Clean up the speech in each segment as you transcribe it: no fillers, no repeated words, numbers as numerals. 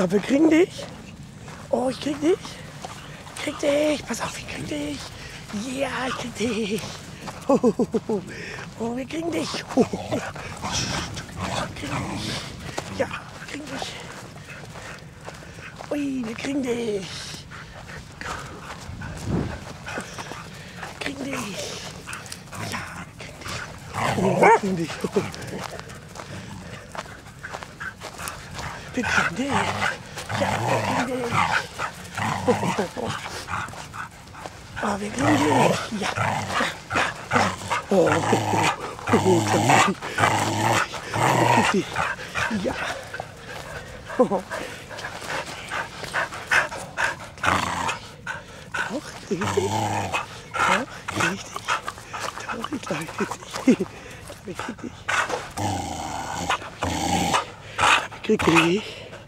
glaube, wir kriegen dich. Oh, ich krieg dich. Krieg dich. Pass auf, ich krieg dich. Ja, ich krieg dich. Oh, wir kriegen dich. Oh, kriegen dich. Ja, wir kriegen dich. Ui, wir kriegen dich. Kriegen dich. Ja, wir kriegen dich. Wir kriegen dich. Ja, wir kriegen dich. Oh, wir kriegen dich. Ja. Oh, krieg dich. Ja. Doch, richtig. Doch, richtig. Doch, ich glaube, ich krieg dich. Ich krieg dich. Ich krieg dich.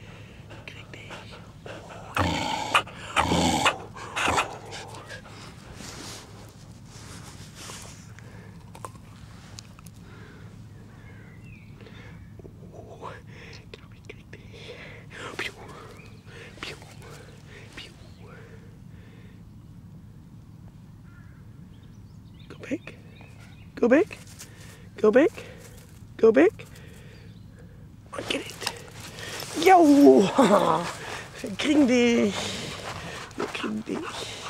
Back. Go back. Go back. Go back. Und get it. Jo! Wir kriegen dich. Wir kriegen dich.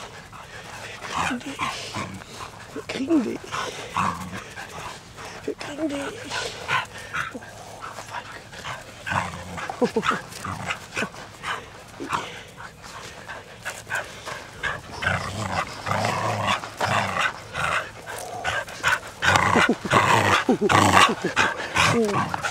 Wir kriegen dich. Wir kriegen dich. Oh, fuck. Oh.